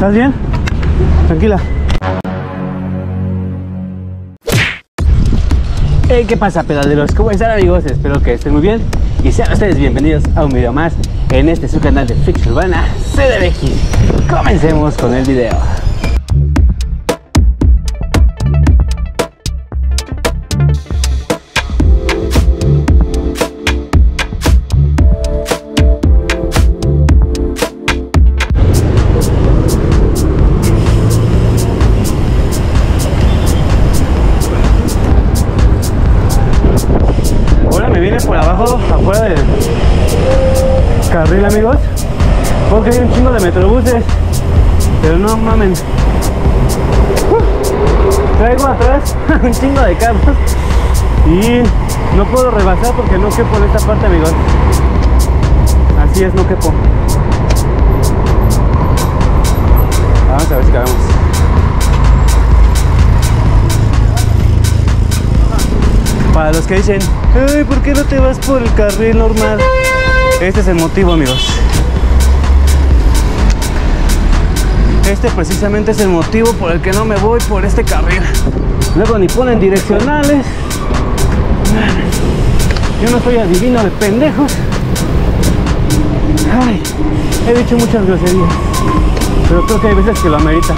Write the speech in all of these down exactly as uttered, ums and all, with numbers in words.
¿Estás bien? Tranquila. Hey, ¿qué pasa, pedaleros? ¿Cómo están, amigos? Espero que estén muy bien y sean ustedes bienvenidos a un video más en este su canal de Fricción Urbana C D B X. Comencemos con el video. Por abajo, afuera del carril, amigos, porque hay un chingo de metrobuses, pero no mamen, uh, traigo atrás un chingo de carros y no puedo rebasar porque no quepo en esta parte, amigos. Así es, no quepo. Vamos a ver si cabemos. Para los que dicen, ay, ¿por qué no te vas por el carril normal? Este es el motivo, amigos. Este precisamente es el motivo por el que no me voy por este carril. Luego ni ponen direccionales. Yo no soy adivino de pendejos. Ay, he dicho muchas groserías, pero creo que hay veces que lo amerita.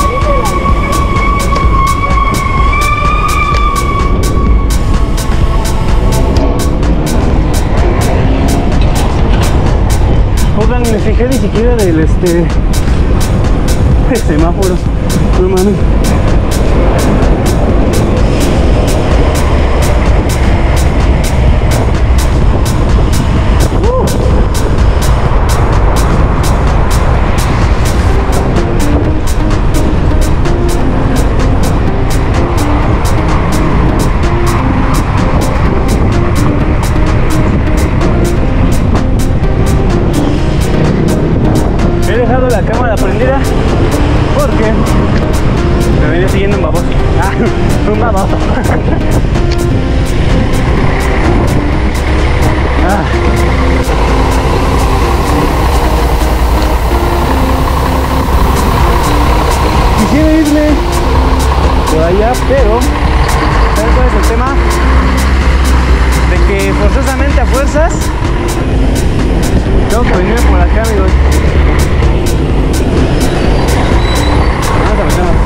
Oigan, me fijé ni siquiera del este el semáforo. No mames. He dejado la cámara prendida porque me venía siguiendo un baboso. Ah, un baboso. Ah. Quisiera irme por allá, pero ¿sabes cuál es el tema? De que forzosamente a fuerzas tengo que venir por acá, amigos. Vamos a meternos.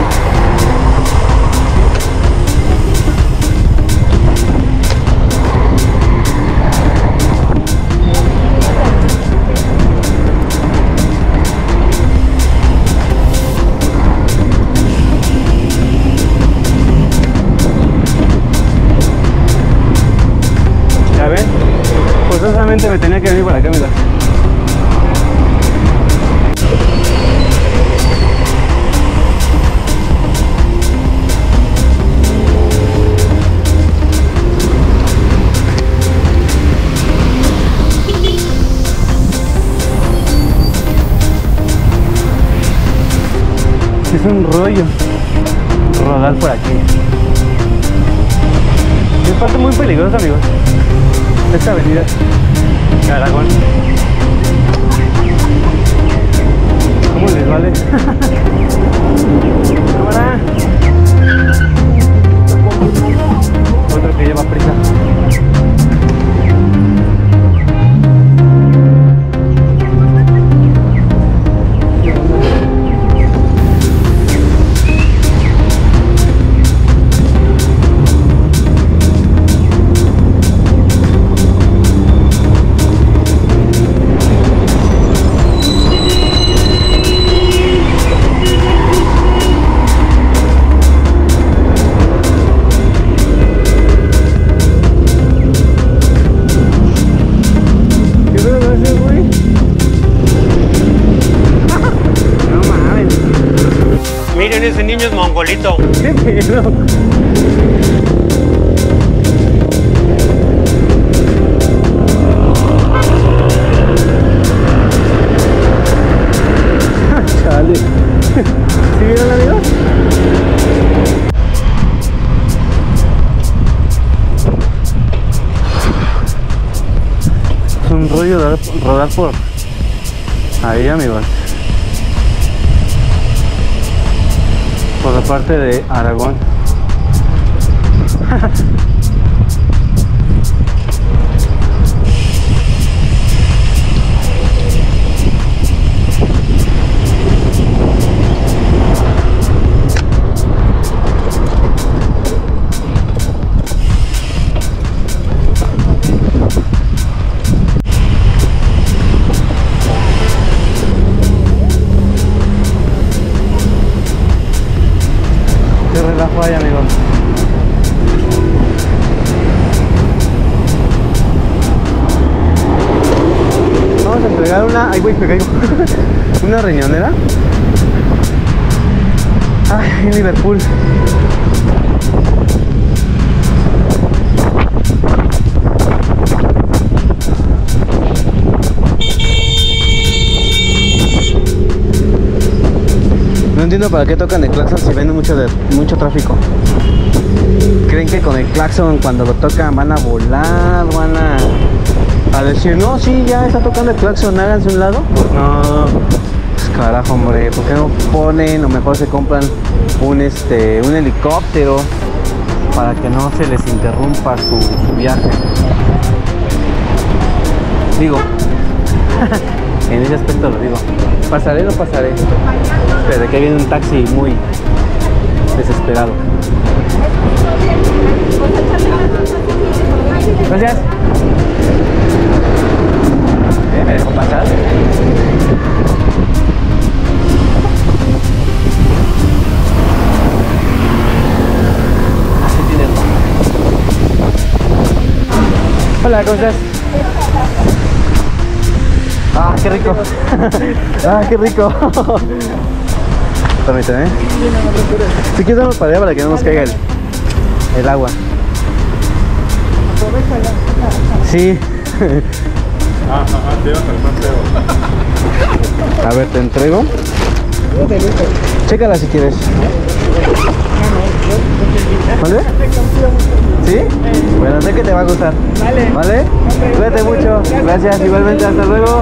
¿Ya ven? Forzosamente me tenía que venir por acá, amigos. Es un rollo rodar por aquí. Es parte muy peligrosa, amigos, esta avenida de Aragón. ¿Cómo les vale? Cámara. Otro que lleva prisa. Miren, ese niño es mongolito. ¡Qué pedo! Chale. ¿Sí vieron, amigos? Es un rollo rodar, rodar por ahí, amigos. por la parte de Aragón. Qué relajo hay, amigos. Vamos a entregar una... Ay, güey, me caigo. Una riñonera. Ay, en Liverpool. No entiendo para qué tocan el claxon si ven mucho, de, mucho tráfico. Creen que con el claxon cuando lo tocan van a volar, van a, a decir, no, sí, ya está tocando el claxon, háganse un lado. No, pues carajo, hombre, ¿por qué no ponen o mejor se compran un, este, un helicóptero para que no se les interrumpa su, su viaje? Digo, en ese aspecto lo digo. ¿Pasaré o no pasaré? Pero de que viene un taxi muy desesperado. Gracias. ¿Eh? ¿Me dejó pasar? Así tiene. Hola, ¿cómo estás? Ah, qué rico. Ah, qué rico. Permíteme, ¿eh? Si quieres darnos para allá para que no nos caiga el, el agua. Sí. Ah, ajá, te vas al A ver, te entrego. Chécala si quieres. ¿Vale? ¿Sí? Bueno, sé que te va a gustar. Vale. ¿Vale? Cuídate mucho. Gracias, igualmente, hasta luego.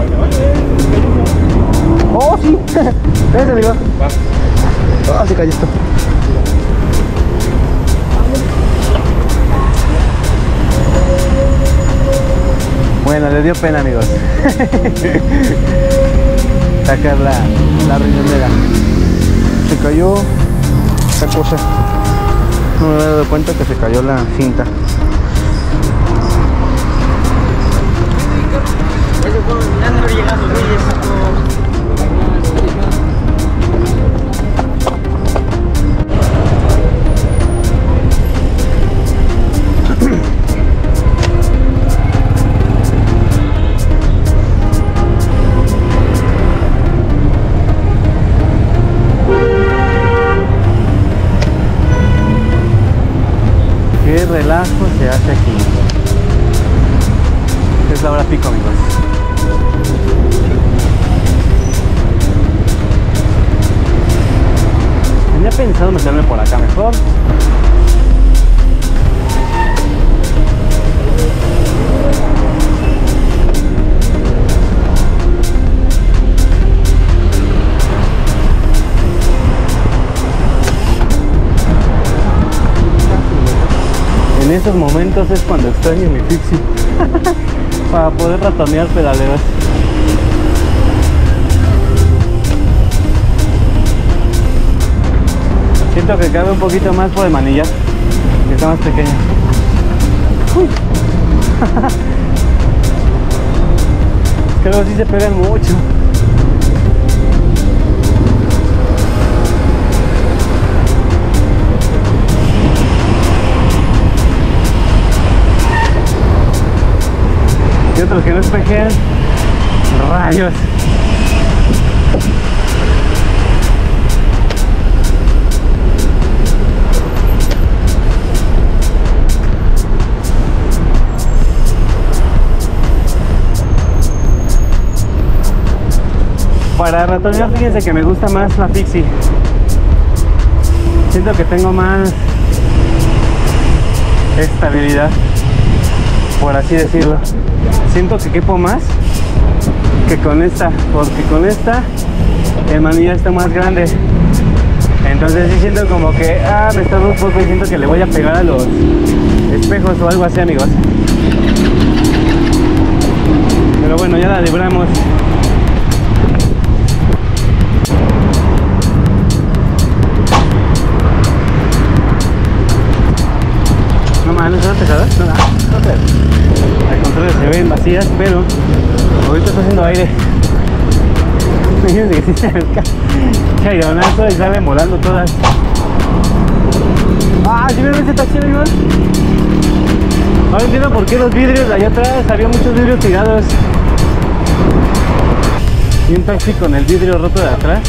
Oh, sí. Gracias, amigo. Oh, se cayó esto. Bueno, le dio pena, amigos. Sacar la, la riñonera. Se cayó esta cosa. No me había dado cuenta que se cayó la cinta. Qué relajo se hace aquí. Es la hora pico, amigos. Tenía pensado meterme por acá mejor. En esos momentos es cuando extraño mi Fixie para poder ratonear pedaleras. Siento que cabe un poquito más por el manillar, que está más pequeño. Uy. Creo que sí se pegan mucho. Y otros que no espejean. Rayos. Para ratonear, fíjense que me gusta más la Fixie. Siento que tengo más estabilidad, por así decirlo. Siento que quepo más que con esta, porque con esta el manillar está más grande, Entonces sí siento como que, ah, me está un poco y siento que le voy a pegar a los espejos o algo así, amigos. Pero bueno, ya la libramos. No mames, ¿no pesadas? No, no, no sé. Al contrario, se ven vacías, pero ahorita está haciendo aire. Imagínense que si se acerca chaironazo y salen volando todas. Ah, ¿sí vieron ese taxi, amigos? Ahora entiendo por qué los vidrios de allá atrás, había muchos vidrios tirados. Y un taxi con el vidrio roto de atrás.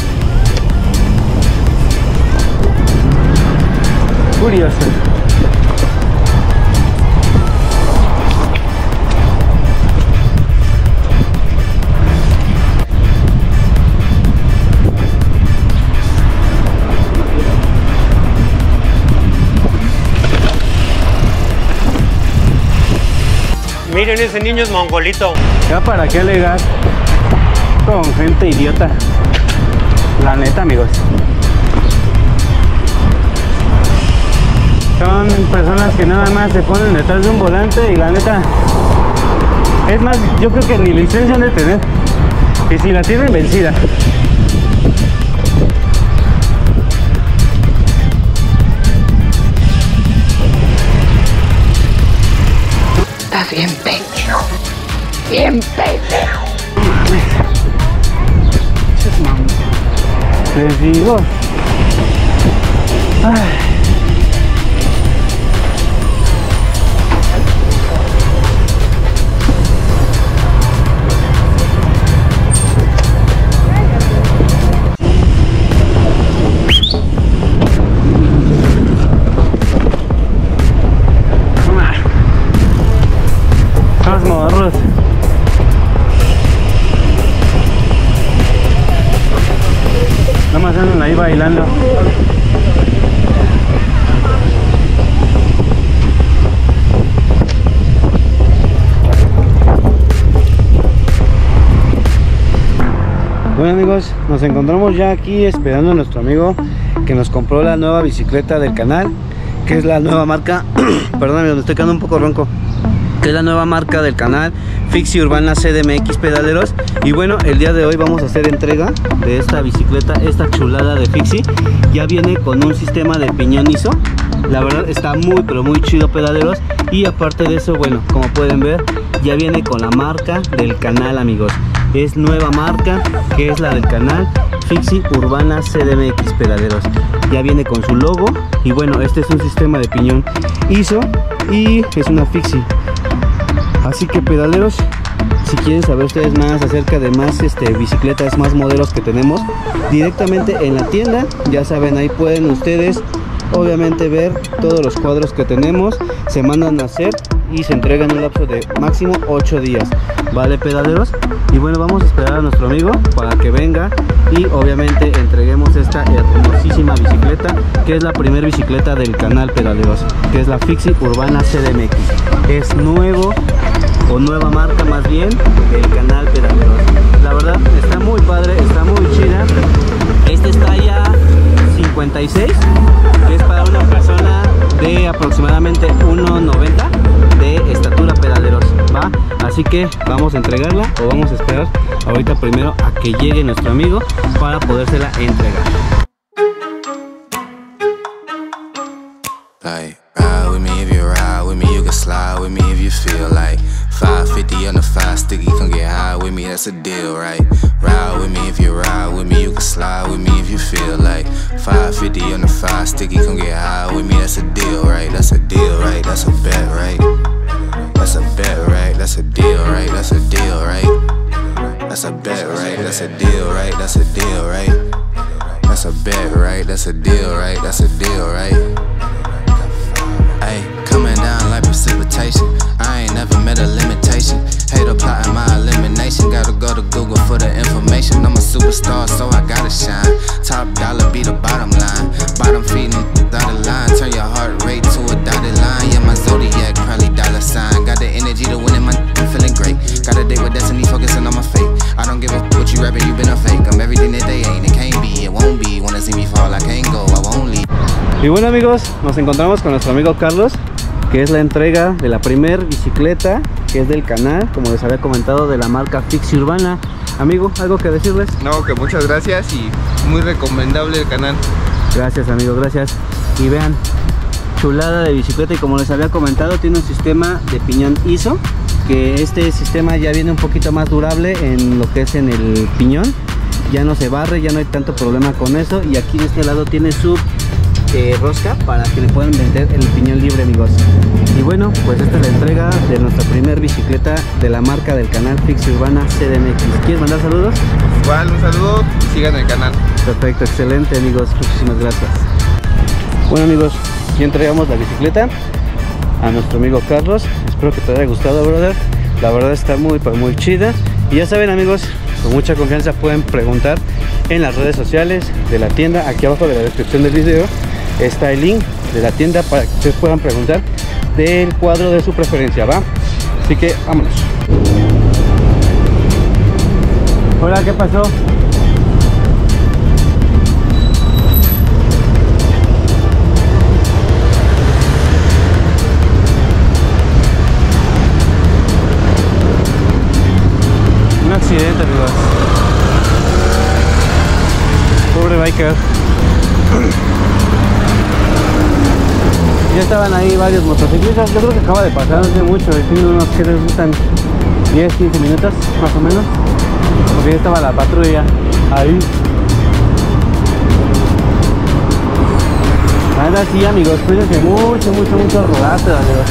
Curioso. Miren, ese niño es mongolito. Ya para qué alegar con gente idiota. La neta, amigos. Son personas que nada más se ponen detrás de un volante y la neta. Es más, yo creo que ni licencia han de tener. Y si la tienen, vencida. Estás bien pendejo. Bien pendejo. Les digo. Ay. Los morros. Nada más andan ahí bailando. Bueno, amigos, nos encontramos ya aquí esperando a nuestro amigo que nos compró la nueva bicicleta del canal, que es la nueva marca. Perdón, me estoy quedando un poco ronco. Que es la nueva marca del canal, Fixie Urbana C D M X Pedaleros. Y bueno, el día de hoy vamos a hacer entrega de esta bicicleta, esta chulada de Fixie. Ya viene con un sistema de piñón I S O. La verdad está muy pero muy chido, pedaleros. Y aparte de eso, bueno, como pueden ver, ya viene con la marca del canal, amigos. Es nueva marca, que es la del canal, Fixie Urbana C D M X Pedaleros. Ya viene con su logo. Y bueno, este es un sistema de piñón I S O y es una Fixie. Así que, pedaleros, si quieren saber ustedes más acerca de más este, bicicletas, más modelos que tenemos directamente en la tienda, ya saben, ahí pueden ustedes obviamente ver todos los cuadros que tenemos. Se mandan a hacer y se entregan en un lapso de máximo ocho días. Vale, pedaleros. Y bueno, vamos a esperar a nuestro amigo para que venga y obviamente entreguemos esta hermosísima bicicleta, que es la primera bicicleta del canal, pedaleros, que es la Fixie Urbana C D M X. Es nuevo o nueva marca más bien del canal, pedaleros. La verdad está muy padre, está muy chida. Este está ya cincuenta y seis, que es para una persona de aproximadamente uno noventa de estatura, pedaleros, ¿va? Así que vamos a entregarla o vamos a esperar ahorita primero a que llegue nuestro amigo para podérsela entregar. Like, ride with me if you ride with me, you can slide with me if you feel like five fifty on the five sticky, come get high with me, that's a deal, right? Ride with me if you ride with me, you can slide with me if you feel like five fifty on the five sticky, come get high with me, that's a deal, right? That's a deal, right? That's a bet, right? That's a bet, right? That's a deal, right? That's a deal, right? That's a bet, right? That's a deal, right? That's a deal, right? That's a bet, right? That's a deal, right? That's a deal, right? Ay, coming down like precipitation. I ain't never met a limitation. Hater plotting my elimination. Gotta go to Google for the information. I'm a superstar, so I gotta shine. Top dollar be the bottom line. Bottom feeding dotted line. Turn your heart rate to a dotted line. Yeah, my zodiac probably dollar sign. Got the energy to win in my I'm feeling great. Got a date with destiny, focusing on my fate. I don't give a what you rapping, you been a fake. I'm everything that they ain't. It can't be, it won't be. Wanna see me fall, I can't go. I Y bueno amigos, nos encontramos con nuestro amigo Carlos, que es la entrega de la primer bicicleta que es del canal, como les había comentado, de la marca Fixie Urbana. Amigo, ¿algo que decirles? No, que muchas gracias y muy recomendable el canal. Gracias amigo, gracias. Y vean, chulada de bicicleta, y como les había comentado, tiene un sistema de piñón I S O, que este sistema ya viene un poquito más durable en lo que es en el piñón, ya no se barre, ya no hay tanto problema con eso. Y aquí en este lado tiene su eh, rosca para que le puedan vender el piñón libre, amigos. Y bueno, pues esta es la entrega de nuestra primer bicicleta de la marca del canal Fixie Urbana C D M X. ¿Quieres mandar saludos? Igual, un saludo, sigan el canal. Perfecto, excelente amigos, muchísimas gracias. Bueno amigos, ya entregamos la bicicleta a nuestro amigo Carlos. Espero que te haya gustado, brother. La verdad está muy, pero muy chida. Y ya saben amigos, con mucha confianza pueden preguntar en las redes sociales de la tienda. Aquí abajo de la descripción del video está el link de la tienda para que ustedes puedan preguntar del cuadro de su preferencia, ¿va? Así que vámonos. Hola, ¿qué pasó? Un accidente, amigos. Pobre biker. Ya estaban ahí varios motociclistas. Yo creo que acaba de pasar hace mucho. Tiene unos que les gustan diez, quince minutos más o menos, porque ya estaba la patrulla ahí. Nada, sí amigos, cuídense mucho, mucho, mucho rodato, amigos.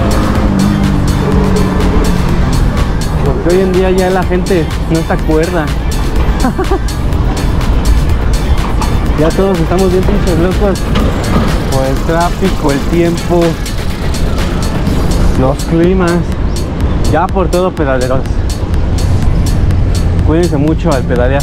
Porque hoy en día ya la gente no está cuerda. Ya todos estamos bien pinches locos por el tráfico, el tiempo, los climas, ya por todo, pedaleros. Cuídense mucho al pedalear.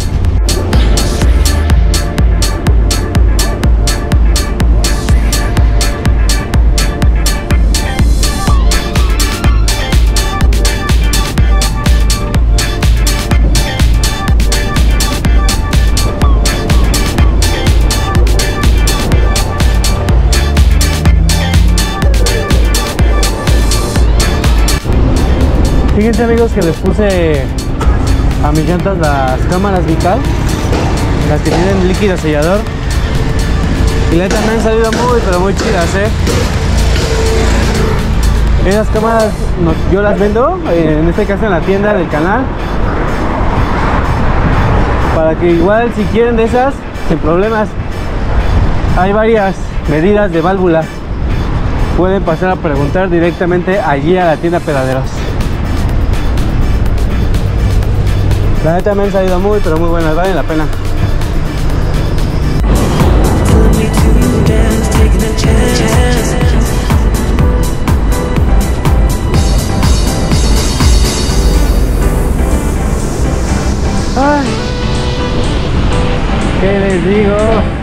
Fíjense amigos que les puse a mis llantas las cámaras Vical, las que tienen líquido sellador, y la neta me han salido muy pero muy chidas, eh. Esas cámaras no, yo las vendo, eh, en este caso en la tienda del canal, para que igual si quieren de esas, sin problemas. Hay varias medidas de válvula, pueden pasar a preguntar directamente allí a la tienda Pedaleros. La neta me han salido muy pero muy buenas, valen la pena. Ay, ¿qué les digo?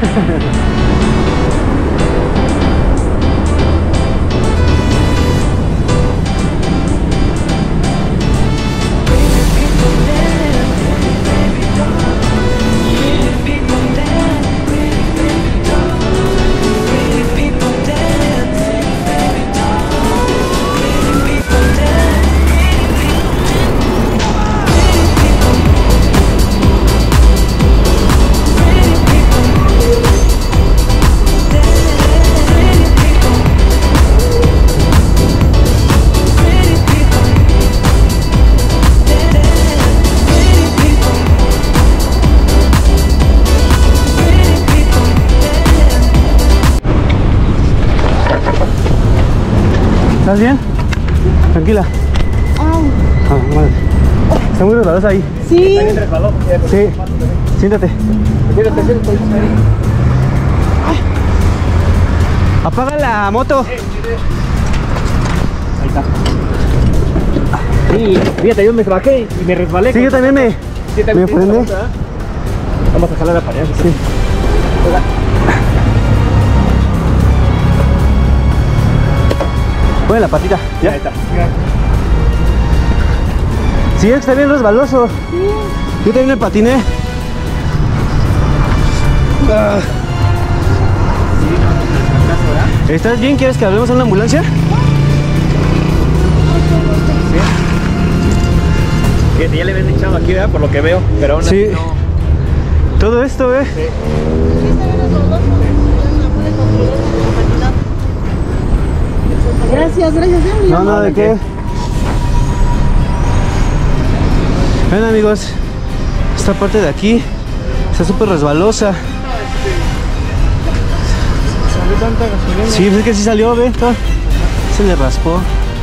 ¿Estás bien? Tranquila. Ah, madre. Está muy resbalosa ahí. Sí. Sí. Siéntate. Siéntate, siéntate. Apaga la moto. Ahí está. Sí, fíjate, yo me bajé y me resbalé. Sí, yo también me, Sí, también me sí, prende. vamos a- Vamos a jalar la pared. Sí. Pon la patita. Ya ¿Ya? está. Sí, está bien resbaloso. Yo también me patiné. Ah. ¿Estás bien? ¿Quieres que hablemos a una ambulancia? Fíjate, ya le habían echado aquí, ¿verdad? Por lo que veo, pero aún así Sí. no. Todo esto, ¿eh? Sí. Gracias, gracias. No, no, ¿de qué? Ven, amigos, esta parte de aquí está súper resbalosa. Salió tanta gasolina. Sí, pues es que sí salió, ve, todo. Se le raspó.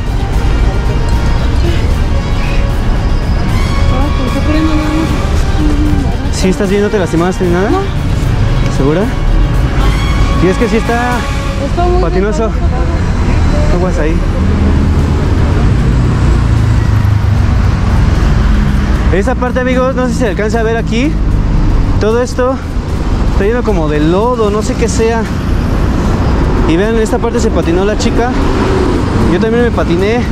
¿Sí estás bien? ¿No te lastimaste ni nada? No. ¿Segura? Y es que sí está patinoso. Aguas ahí. Esa parte, amigos, no sé si se alcanza a ver aquí. Todo esto está lleno como de lodo, no sé qué sea. Y vean, en esta parte se patinó la chica. Yo también me patiné.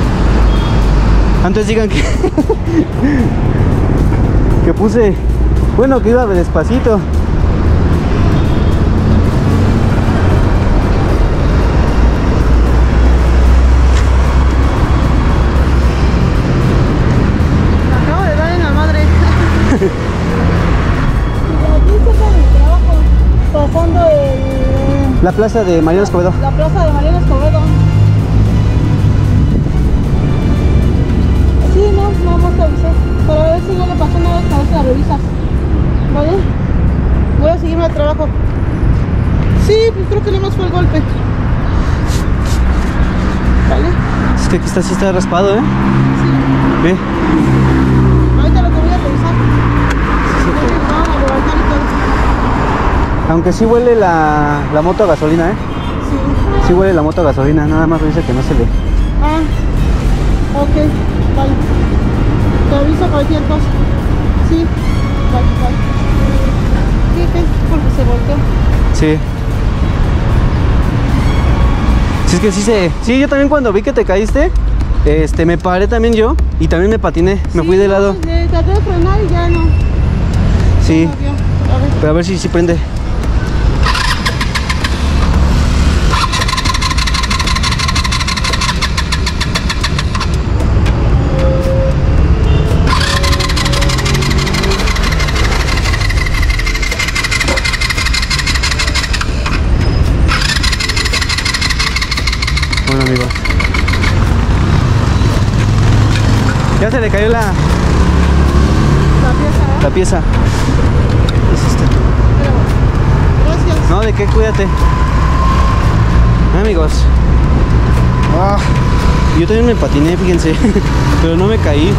Antes digan que que puse, bueno, que iba despacito. Acabo de dar en la madre. Aquí cerca de mi trabajo, pasando el, La plaza de Mariano Escobedo. la plaza de Mariano Escobedo. Sí, no, nada más te avisé. Pero a ver si no le pasó nada, a ver si la revisas. ¿Vale? Voy a seguirme al trabajo. Sí, pues creo que nada más fue el golpe. ¿Vale? Es que aquí está, sí está raspado, ¿eh? Sí. Ve. Ahorita lo que voy a revisar. Ya me van a levantar y todo. Aunque sí huele la, la moto a gasolina, ¿eh? Sí. Sí huele la moto a gasolina, nada más dice que no se le... Ah, ok, vale. Te aviso cualquier cosa. Sí, vale, vale. Sí, sí, porque se volteó. Sí. Sí, es que sí se... Sí, yo también cuando vi que te caíste, este, me paré también yo y también me patiné, me Sí, fui de lado. Le traté de frenar y ya no. Sí, No vio. A ver. pero a ver si sí prende. Bueno, amigos, ya se le cayó la, La pieza, ¿eh? la pieza. Es este. Pero, gracias. No, de qué, cuídate. Ah, amigos. Ah, yo también me patiné, fíjense, pero no me caí.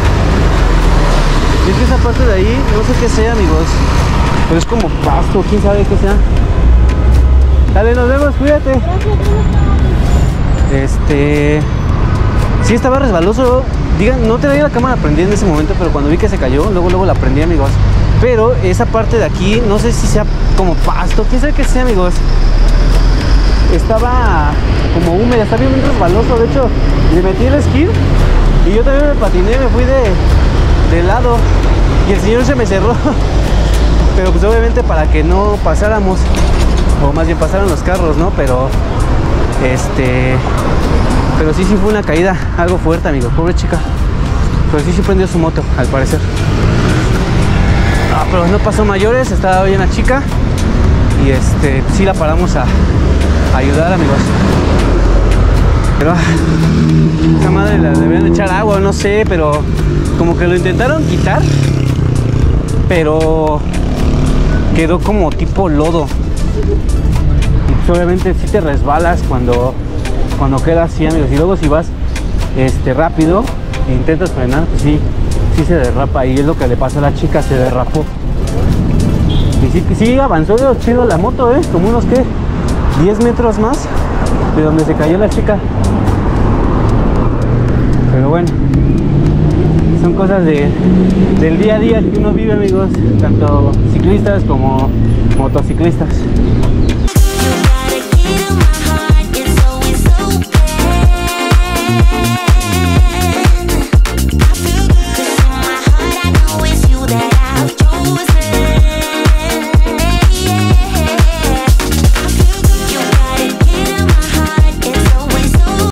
Es que esa parte de ahí, no sé qué sea, amigos, pero es como pasto, quién sabe qué sea. Dale, nos vemos, cuídate. Gracias, ¿cómo estás? Este... Sí estaba resbaloso. Digan, no traía la cámara prendida en ese momento, pero cuando vi que se cayó, luego luego la prendí, amigos. Pero esa parte de aquí, no sé si sea como pasto, quién sabe qué sea, amigos. Estaba como húmeda, estaba bien resbaloso. De hecho, le metí el esquí y yo también me patiné, me fui de, de lado. Y el señor se me cerró. Pero pues obviamente para que no pasáramos, o más bien pasaran los carros, ¿no? Pero... Este... Pero sí, sí fue una caída algo fuerte, amigo. Pobre chica. Pero sí, sí prendió su moto, al parecer. Ah, pero no pasó mayores, estaba bien la chica. Y este, sí la paramos a, a ayudar, amigos. Pero... Esa madre la deberían echar agua, no sé, pero... Como que lo intentaron quitar. Pero... Quedó como tipo lodo. Obviamente si sí te resbalas cuando cuando quedas así, amigos, y luego si vas este rápido e intentas frenar, pues sí, sí se derrapa, y es lo que le pasó a la chica, se derrapó. Y sí, sí avanzó chido la moto, eh, como unos que diez metros más de donde se cayó la chica. Pero bueno, son cosas de, del día a día que uno vive, amigos, tanto ciclistas como motociclistas.